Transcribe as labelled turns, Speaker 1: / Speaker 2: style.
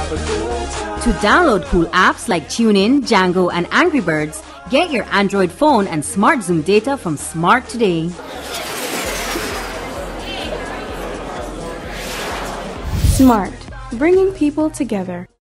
Speaker 1: To download cool apps like TuneIn, Django, and Angry Birds, get your Android phone and Smart Zoom data from Smart today.
Speaker 2: Smart, bringing people together.